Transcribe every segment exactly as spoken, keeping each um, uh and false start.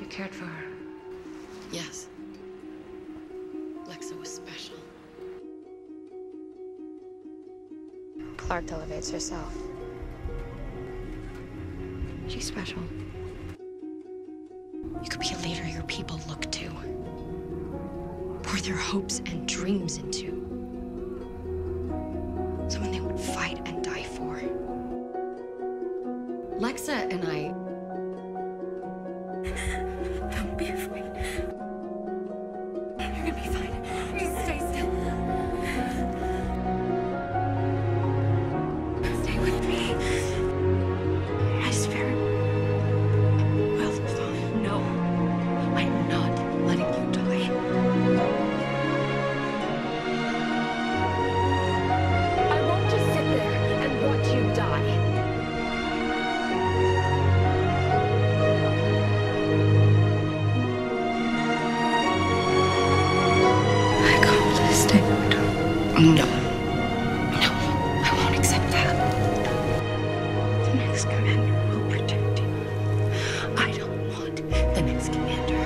You cared for her. Yes. Lexa was special. Clarke elevates herself. She's special. You could be a leader your people look to. Pour their hopes and dreams into. Someone they would fight and die for. Lexa and I... Don't be afraid. You're gonna be fine. Just stay still. Stay with me. My spirit will find. No, I'm not letting you die. I won't just sit there and watch you die. No. No, I won't accept that. The next commander will protect you. I don't want the next commander.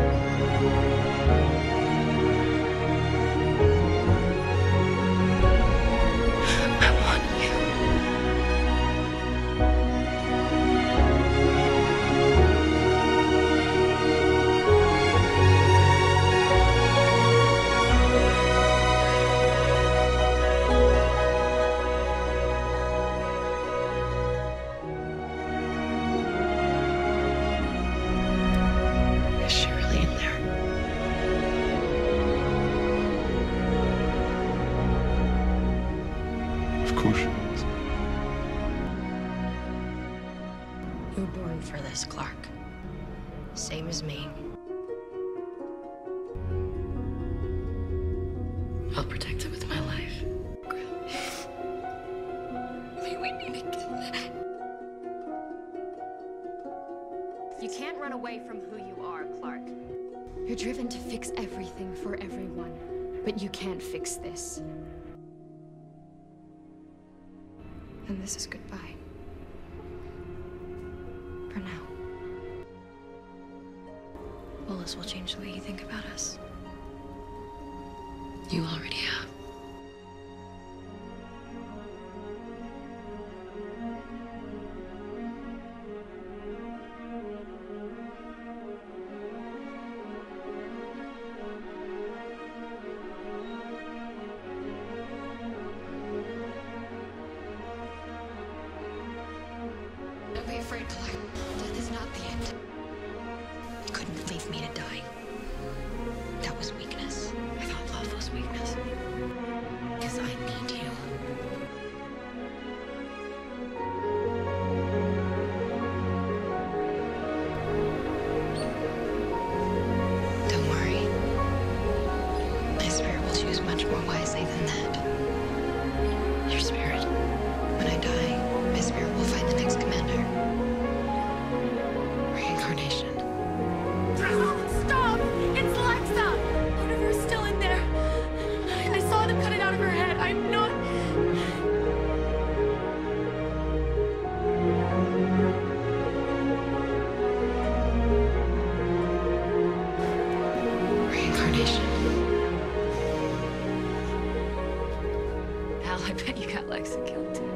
I want you. Is she really in there? Of course she is. You were born for this, Clarke. Same as me. I'll protect it with my life. Maybe we need to get that. You can't run away from who you are, Clarke. You're driven to fix everything for everyone, but you can't fix this. And this is goodbye. For now. Well, this will change the way you think about us. You already have. Don't be afraid, Clarke. Death is not the end. You couldn't leave me to die. That was weakness. I thought love was weakness. Because I need you. Don't worry. My spirit will choose much more wisely than that. Your spirit. When I die, my spirit will find the next commander. Reincarnation. Stop! It's Lexa! One of her's still in there. I saw them cut it out of her head. I'm not... Reincarnation. Al, I bet you got Lexa killed too.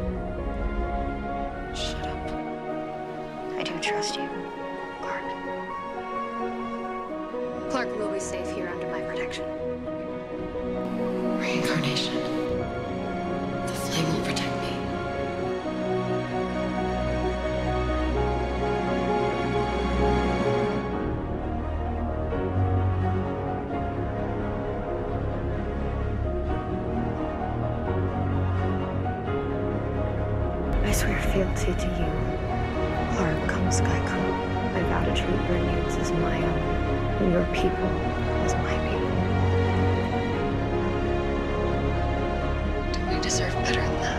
Shut up. I do trust you, Clarke. Clarke will be safe here under my protection. Reincarnation. The flame will protect me. I swear fealty to you. Clarke, come Sky Crew. I vow to treat your needs as my own, and your people as my people. Don't we deserve better than that?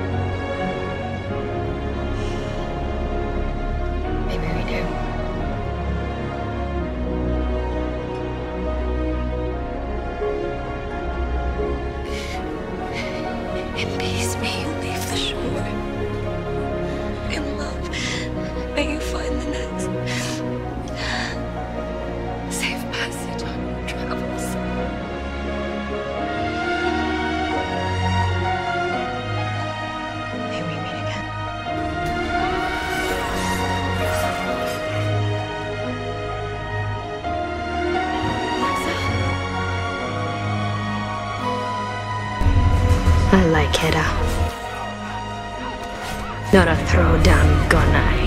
Maybe we do. In peace, may you leave the shore. In love, may you find the next. I like it out. Not a throwdown gun, I.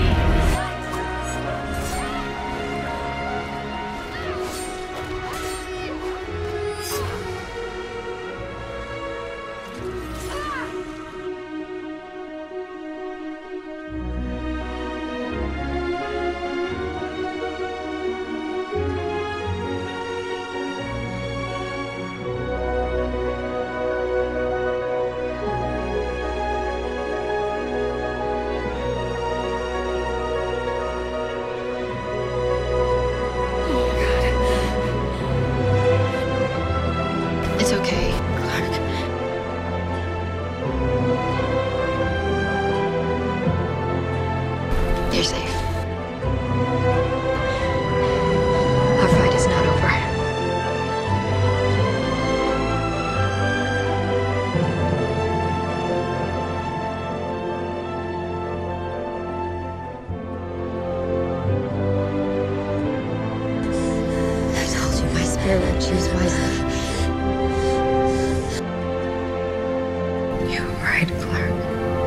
It's okay, Clarke. You're safe. Our fight is not over. I told you my spirit would choose wisely. You were right, Clarke.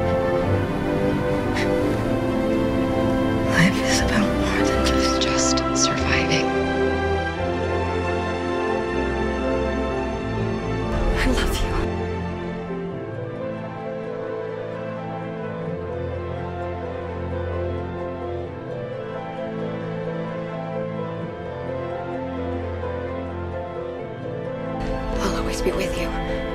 Life is about more than just, just surviving. I love you. I'll always be with you.